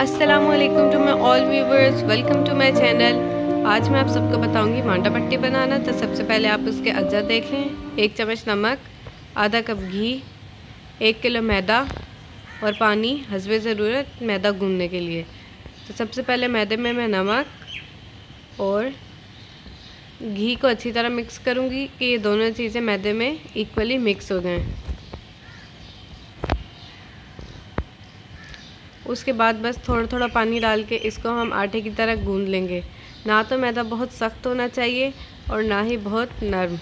अस्सलामुअलैकुम to my all viewers, welcome to my channel. आज मैं आप सबको बताऊंगी मांडा पट्टी बनाना। तो सबसे पहले आप उसके अज्जा देख लें। 1 चम्मच नमक, आधा कप घी, 1 किलो मैदा और पानी हस्बे ज़रूरत मैदा गूंदने के लिए। तो सबसे पहले मैदे में मैं नमक और घी को अच्छी तरह मिक्स करूँगी कि ये दोनों चीज़ें मैदे में इक्वली मिक्स हो जाएँ। उसके बाद बस थोड़ा थोड़ा पानी डाल के इसको हम आटे की तरह गूंद लेंगे। ना तो मैदा बहुत सख्त होना चाहिए और ना ही बहुत नरम।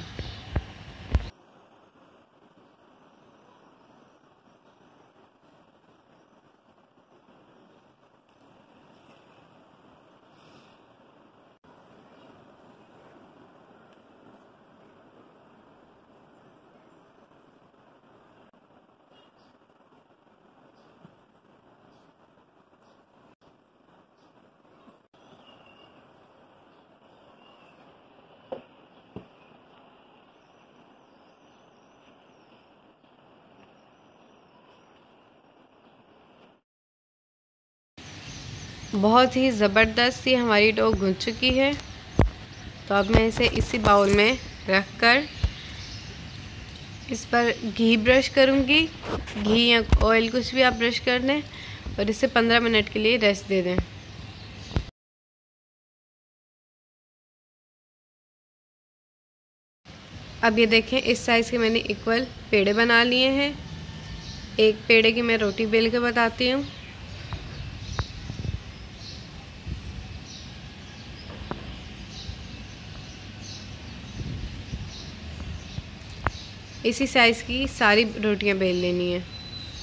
बहुत ही ज़बरदस्त सी हमारी डो गूंथ चुकी है। तो अब मैं इसे इसी बाउल में रख कर इस पर घी ब्रश करूँगी। घी या ऑयल कुछ भी आप ब्रश कर लें और इसे 15 मिनट के लिए रेस्ट दे दें। अब ये देखें, इस साइज़ के मैंने इक्वल पेड़े बना लिए हैं। एक पेड़े की मैं रोटी बेल के बताती हूँ। इसी साइज़ की सारी रोटियां बेल लेनी है।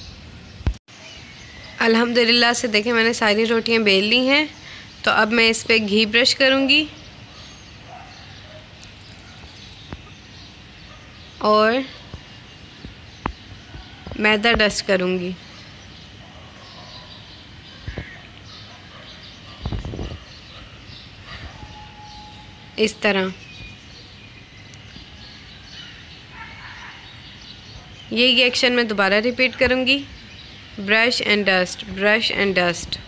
अल्हम्दुलिल्लाह से देखें, मैंने सारी रोटियां बेल ली हैं। तो अब मैं इस पे घी ब्रश करूँगी और मैदा डस्ट करूँगी। इस तरह यही एक्शन मैं दोबारा रिपीट करूँगी। Brush and dust, brush and dust.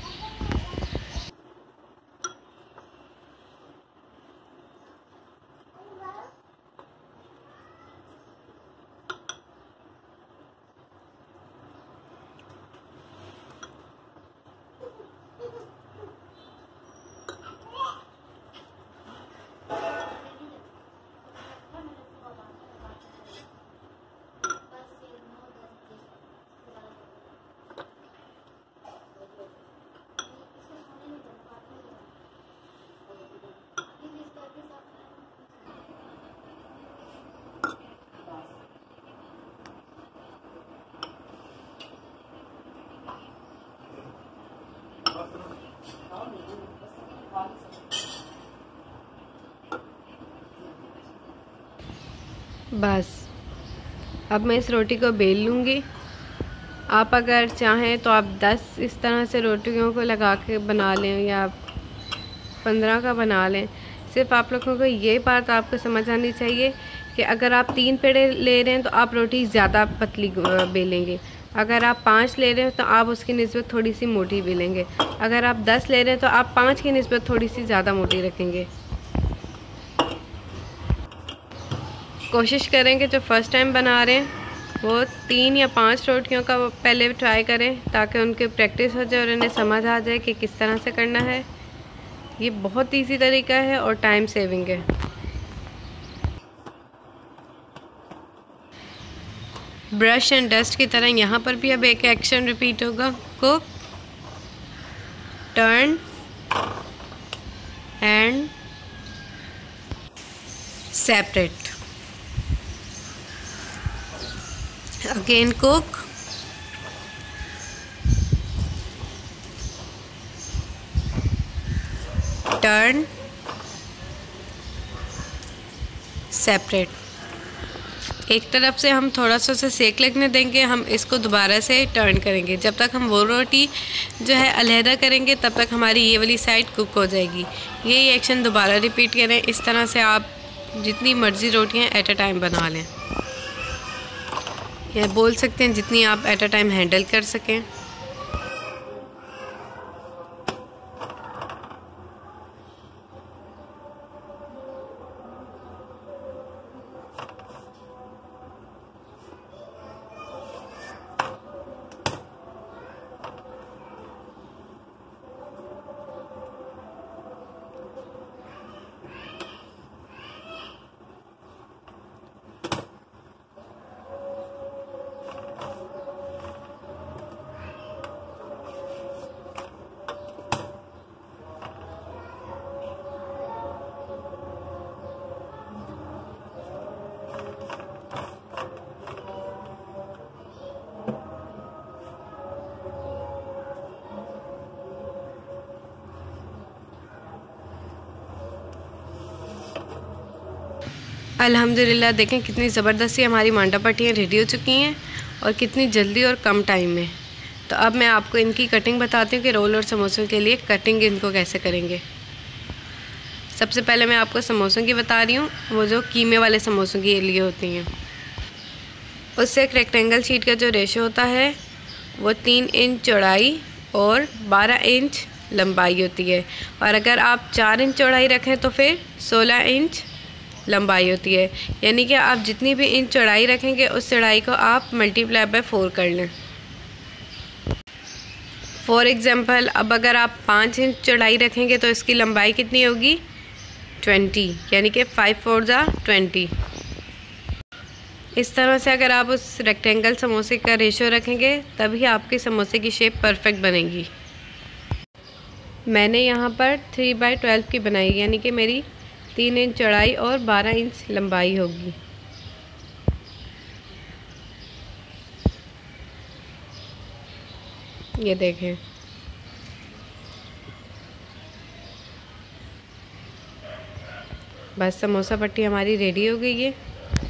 बस अब मैं इस रोटी को बेल लूँगी। आप अगर चाहें तो आप 10 इस तरह से रोटियों को लगा के बना लें या 15 का बना लें। सिर्फ आप लोगों को ये बात आपको समझ आनी चाहिए कि अगर आप 3 पेड़े ले रहे हैं तो आप रोटी ज़्यादा पतली बेलेंगे। अगर आप 5 ले रहे हैं तो आप उसकी निस्बत थोड़ी सी मोटी बेलेंगे। अगर आप 10 ले रहे हैं तो आप 5 की निस्बत थोड़ी सी ज़्यादा मोटी रखेंगे। कोशिश करें कि जो फ़र्स्ट टाइम बना रहे हैं वो 3 या 5 रोटियों का पहले ट्राई करें ताकि उनकी प्रैक्टिस हो जाए और उन्हें समझ आ जाए कि किस तरह से करना है। ये बहुत इजी तरीका है और टाइम सेविंग है। ब्रश एंड डस्ट की तरह यहाँ पर भी अब एक एक्शन रिपीट होगा। Cook, turn and separate. Again cook, turn, separate। एक तरफ से हम थोड़ा सा सेक लगने देंगे, हम इसको दोबारा से टर्न करेंगे। जब तक हम वो रोटी जो है अलहदा करेंगे तब तक हमारी ये वाली साइड कुक हो जाएगी। यही एक्शन दोबारा रिपीट करें। इस तरह से आप जितनी मर्ज़ी रोटियां एट अ टाइम बना लें। या बोल सकते हैं जितनी आप एट अ टाइम हैंडल कर सकें। अल्हम्दुलिल्लाह देखें कितनी ज़बरदस्त सी हमारी मांडा पट्टियाँ रेडी हो चुकी हैं और कितनी जल्दी और कम टाइम में। तो अब मैं आपको इनकी कटिंग बताती हूँ कि रोल और समोसों के लिए कटिंग इनको कैसे करेंगे। सबसे पहले मैं आपको समोसों की बता रही हूँ, वो जो कीमे वाले समोसों के लिए होती हैं। उससे एक रेक्टेंगल शीट का जो रेशो होता है वो 3 इंच चौड़ाई और 12 इंच लंबाई होती है। और अगर आप 4 इंच चौड़ाई रखें तो फिर 16 इंच लंबाई होती है। यानी कि आप जितनी भी इंच चौड़ाई रखेंगे उस चौड़ाई को आप मल्टीप्लाई बाय 4 कर लें। फॉर एग्ज़ाम्पल, अब अगर आप 5 इंच चौड़ाई रखेंगे तो इसकी लंबाई कितनी होगी? 20, यानी कि 5 4 जा 20। इस तरह से अगर आप उस रेक्टेंगल समोसे का रेशो रखेंगे तभी आपके समोसे की शेप परफेक्ट बनेगी। मैंने यहाँ पर 3/12 की बनाई, यानी कि मेरी 3 इंच चौड़ाई और 12 इंच लंबाई होगी। ये देखें, बस समोसा पट्टी हमारी रेडी हो गई है।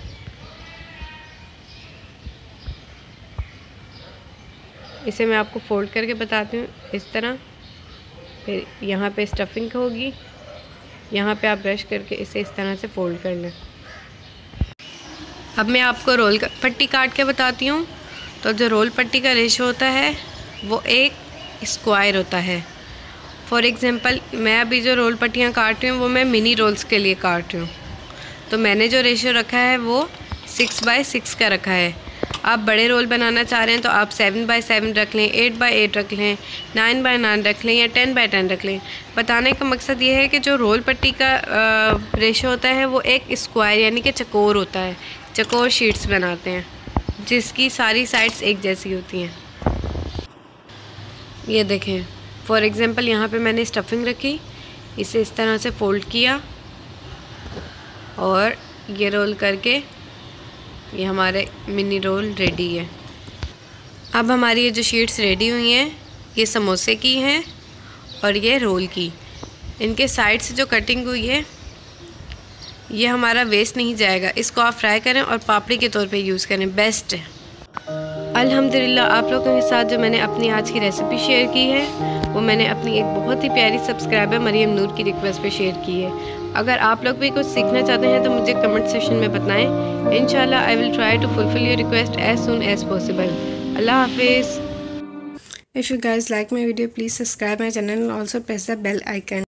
इसे मैं आपको फोल्ड करके बताती हूँ इस तरह। फिर यहाँ पे स्टफिंग होगी, यहाँ पे आप ब्रश करके इसे इस तरह से फोल्ड कर लें। अब मैं आपको रोल पट्टी काट के बताती हूँ। तो जो रोल पट्टी का रेशो होता है वो एक स्क्वायर होता है। फॉर एग्ज़ाम्पल, मैं अभी जो रोल पट्टियाँ काट रही हूँ वो मैं मिनी रोल्स के लिए काट रही हूँ। तो मैंने जो रेशो रखा है वो 6/6 का रखा है। आप बड़े रोल बनाना चाह रहे हैं तो आप 7/7 रख लें, 8/8 रख लें, 9/9 रख लें या 10/10 रख लें। बताने का मकसद ये है कि जो रोल पट्टी का रेशो होता है वो एक स्क्वायर यानी कि चकोर होता है। चकोर शीट्स बनाते हैं जिसकी सारी साइड्स एक जैसी होती हैं। ये देखें, फॉर एग्ज़ाम्पल यहाँ पे मैंने स्टफिंग रखी, इसे इस तरह से फ़ोल्ड किया और ये रोल करके ये हमारे मिनी रोल रेडी है। अब हमारी ये जो शीट्स रेडी हुई हैं ये समोसे की हैं और ये रोल की। इनके साइड से जो कटिंग हुई है ये हमारा वेस्ट नहीं जाएगा। इसको आप फ्राई करें और पापड़ी के तौर पे यूज़ करें, बेस्ट है। अल्हम्दुलिल्लाह आप लोगों के साथ जो मैंने अपनी आज की रेसिपी शेयर की है वो मैंने अपनी एक बहुत ही प्यारी सब्सक्राइबर मरियम नूर की रिक्वेस्ट पे शेयर की है। अगर आप लोग भी कुछ सीखना चाहते हैं तो मुझे कमेंट सेक्शन में बताएं। इंशाल्लाह I will try to fulfil your request as soon as possible. अल्लाह हाफिज़। If you guys like my video, please subscribe my channel and also press the bell icon.